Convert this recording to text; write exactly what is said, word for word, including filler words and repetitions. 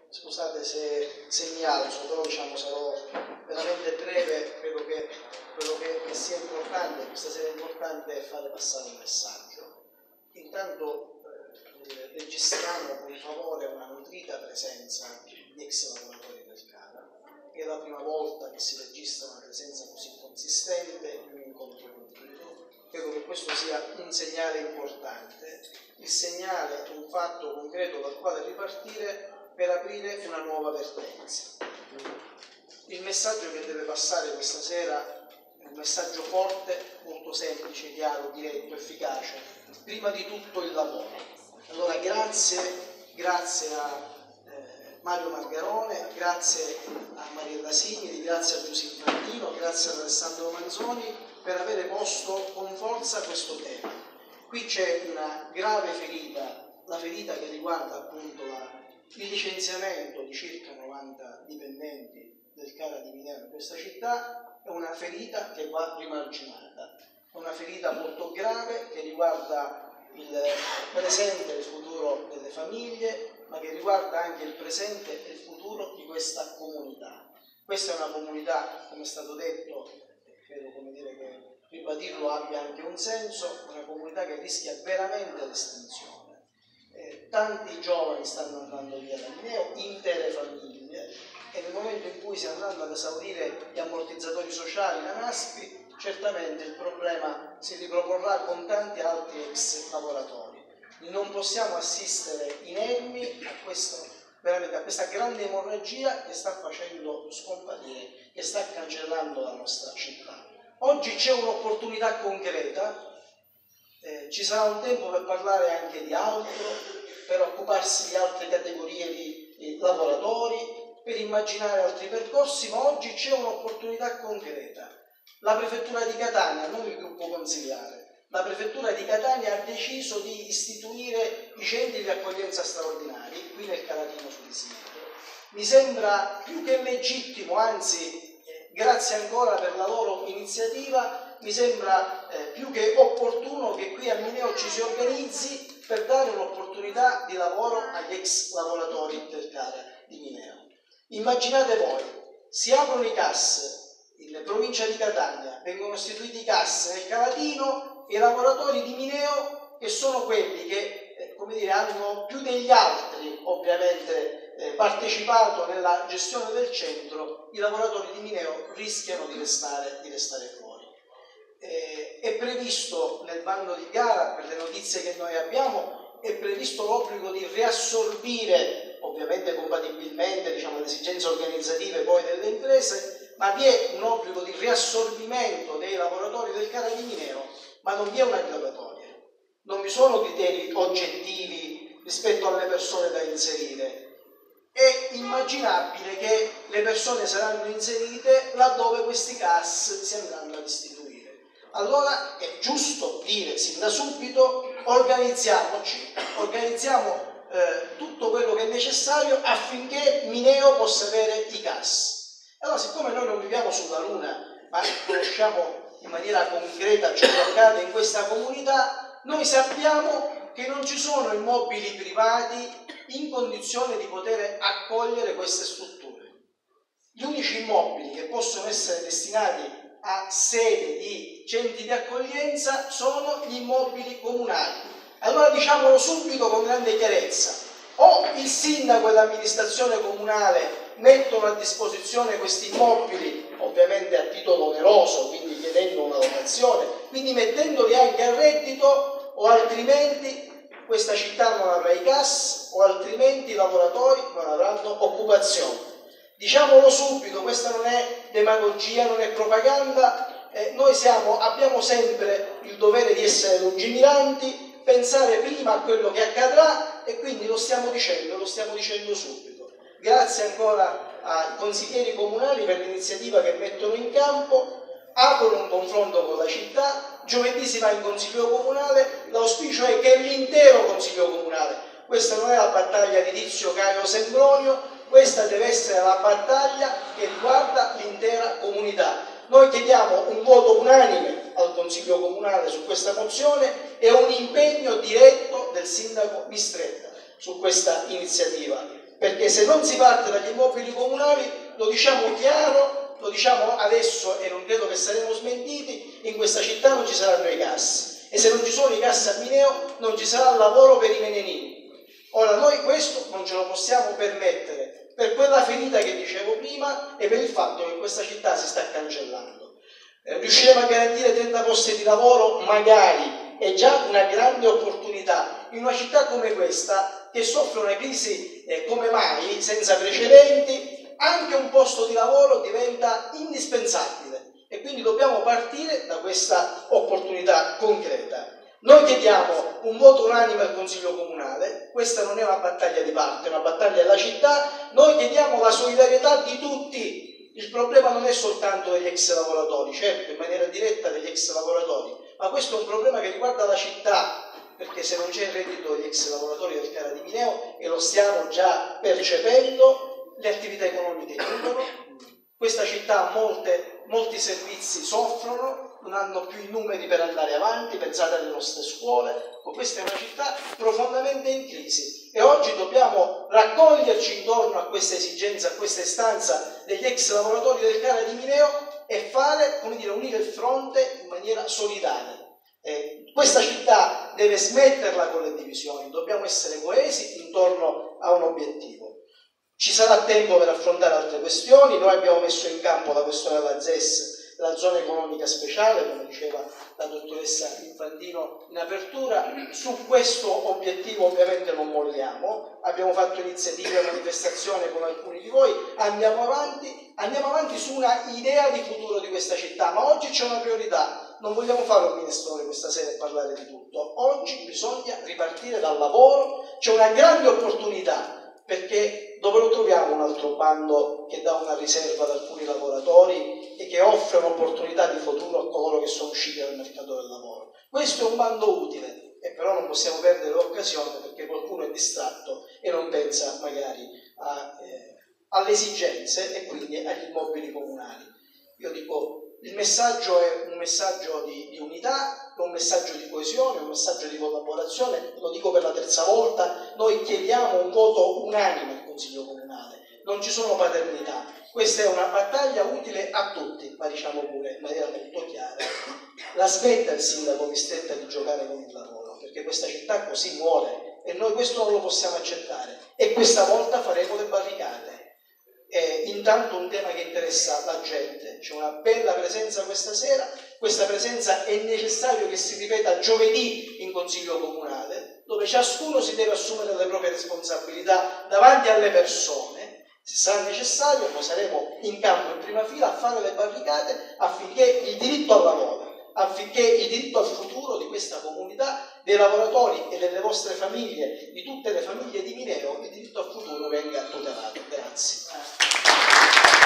scusate se, se mi alzo, però diciamo sarò veramente breve. Credo che quello che, che sia importante, questa sera importante, è fare passare un messaggio. Intanto eh, registriamo con favore una nutrita presenza di ex lavoratori del CARA. È la prima volta che si registra una presenza così consistente in un incontro pubblico. Credo che questo sia un segnale importante, il segnale di un fatto concreto dal quale ripartire per aprire una nuova vertenza. Il messaggio che deve passare questa sera è un messaggio forte, molto semplice, chiaro, diretto, efficace. Prima di tutto il lavoro. Allora grazie, grazie a eh, Mario Margarone, grazie a Mariella Signeri, grazie a Giuseppe Fantino, grazie ad Alessandro Manzoni per avere posto con forza questo tema. Qui c'è una grave ferita, la ferita che riguarda appunto la il licenziamento di circa novanta dipendenti del CARA di Mineo in questa città. È una ferita che va rimarginata, è una ferita molto grave che riguarda il presente e il futuro delle famiglie, ma che riguarda anche il presente e il futuro di questa comunità. Questa è una comunità, come è stato detto, e credo, come dire, che ribadirlo abbia anche un senso, una comunità che rischia veramente l'estinzione. Eh, tanti giovani stanno andando via da Mineo, intere famiglie, e nel momento in cui si andranno ad esaurire gli ammortizzatori sociali, la NASPI, certamente il problema si riproporrà con tanti altri ex lavoratori. Non possiamo assistere inermi a, questo, veramente, a questa grande emorragia che sta facendo scomparire, che sta cancellando la nostra città. Oggi c'è un'opportunità concreta. Eh, ci sarà un tempo per parlare anche di altro, per occuparsi di altre categorie di, di lavoratori, per immaginare altri percorsi, ma oggi c'è un'opportunità concreta. La prefettura di Catania, non il gruppo consiliare, la prefettura di Catania ha deciso di istituire i centri di accoglienza straordinari qui nel Calatino Sull'Isinetto. Mi sembra più che legittimo, anzi eh, grazie ancora per la loro iniziativa. Mi sembra eh, più che opportuno che qui a Mineo ci si organizzi per dare un'opportunità di lavoro agli ex lavoratori del CARA di Mineo. Immaginate voi, si aprono i C A S in provincia di Catania, vengono istituiti i C A S nel Calatino, e i lavoratori di Mineo, che sono quelli che eh, come dire, hanno più degli altri ovviamente eh, partecipato nella gestione del centro, i lavoratori di Mineo rischiano di restare, di restare fuori. Eh, è previsto nel bando di gara, per le notizie che noi abbiamo, è previsto l'obbligo di riassorbire, ovviamente compatibilmente, diciamo, alle esigenze organizzative poi delle imprese, ma vi è un obbligo di riassorbimento dei lavoratori del CARA di Mineo, ma non vi è una graduatoria, non vi sono criteri oggettivi rispetto alle persone da inserire. È immaginabile che le persone saranno inserite laddove questi C A S si andranno ad istituire. Allora è giusto dire sin da subito: organizziamoci, organizziamo eh, tutto quello che è necessario affinché Mineo possa avere i C A S. Allora, siccome noi non viviamo sulla Luna, ma conosciamo in maniera concreta ciò che accade in questa comunità, noi sappiamo che non ci sono immobili privati in condizione di poter accogliere queste strutture. Gli unici immobili che possono essere destinati a sede di centri di accoglienza sono gli immobili comunali. Allora diciamolo subito con grande chiarezza: o il sindaco e l'amministrazione comunale mettono a disposizione questi immobili, ovviamente a titolo oneroso, quindi chiedendo una dotazione, quindi mettendoli anche a reddito, o altrimenti questa città non avrà i C A S, o altrimenti i lavoratori non avranno occupazione. Diciamolo subito, questa non è demagogia, non è propaganda, eh, noi siamo, abbiamo sempre il dovere di essere lungimiranti, pensare prima a quello che accadrà, e quindi lo stiamo dicendo, lo stiamo dicendo subito. Grazie ancora ai consiglieri comunali per l'iniziativa che mettono in campo, aprono un confronto con la città, giovedì si va in consiglio comunale, l'auspicio è che l'intero consiglio comunale, questa non è la battaglia di Tizio, Caio, Sempronio, questa deve essere la battaglia che riguarda l'intera comunità. Noi chiediamo un voto unanime al Consiglio Comunale su questa mozione e un impegno diretto del Sindaco Mistretta su questa iniziativa. perché se non si parte dagli immobili comunali, lo diciamo chiaro, lo diciamo adesso e non credo che saremo smentiti, in questa città non ci saranno i gas, e se non ci sono i gas a Mineo non ci sarà lavoro per i menenini. Ora noi questo non ce lo possiamo permettere, per quella ferita che dicevo prima e per il fatto che questa città si sta cancellando. Eh, riusciremo a garantire trenta posti di lavoro? Magari, è già una grande opportunità in una città come questa che soffre una crisi eh, come mai, senza precedenti. Anche un posto di lavoro diventa indispensabile e quindi dobbiamo partire da questa opportunità concreta. Noi chiediamo un voto unanime al Consiglio Comunale, questa non è una battaglia di parte, è una battaglia della città, noi chiediamo la solidarietà di tutti. Il problema non è soltanto degli ex lavoratori, certo in maniera diretta degli ex lavoratori, ma questo è un problema che riguarda la città, perché se non c'è il reddito degli ex lavoratori del CARA di Mineo, e lo stiamo già percependo, le attività economiche chiudono, questa città molte, molti servizi soffrono, non hanno più i numeri per andare avanti, pensate alle nostre scuole, questa è una città profondamente in crisi e oggi dobbiamo raccoglierci intorno a questa esigenza, a questa istanza degli ex lavoratori del CARA di Mineo e fare, come dire, unire il fronte in maniera solidale. Eh, questa città deve smetterla con le divisioni, dobbiamo essere coesi intorno a un obiettivo. Ci sarà tempo per affrontare altre questioni, noi abbiamo messo in campo la questione della Z E S, la zona economica speciale, come diceva la dottoressa Infantino in apertura. Su questo obiettivo ovviamente non molliamo, abbiamo fatto iniziative e manifestazioni con alcuni di voi, andiamo avanti, andiamo avanti su una idea di futuro di questa città, ma oggi c'è una priorità, non vogliamo fare un minestrone questa sera e parlare di tutto, oggi bisogna ripartire dal lavoro, c'è una grande opportunità, perché dove lo troviamo un altro bando che dà una riserva ad alcuni lavoratori e che offre un'opportunità di futuro a coloro che sono usciti dal mercato del lavoro? Questo è un bando utile, e però non possiamo perdere l'occasione perché qualcuno è distratto e non pensa magari a, eh, alle esigenze e quindi agli immobili comunali. Io dico, il messaggio è un messaggio di, di unità, è un messaggio di coesione, è un messaggio di collaborazione, lo dico per la terza volta, noi chiediamo un voto unanime al Consiglio Comunale, non ci sono paternità, questa è una battaglia utile a tutti, ma diciamo pure in maniera molto chiara, la smetta il sindaco Mistretta di giocare con il lavoro, perché questa città così muore e noi questo non lo possiamo accettare e questa volta faremo le barricate. Eh, intanto un tema che interessa la gente, c'è una bella presenza questa sera, questa presenza è necessario che si ripeta giovedì in Consiglio Comunale, dove ciascuno si deve assumere le proprie responsabilità davanti alle persone. Se sarà necessario noi saremo in campo in prima fila a fare le barricate affinché il diritto al lavoro, affinché il diritto al futuro di questa comunità, dei lavoratori e delle vostre famiglie, di tutte le famiglie di Mineo, il diritto al futuro venga tutelato. Grazie.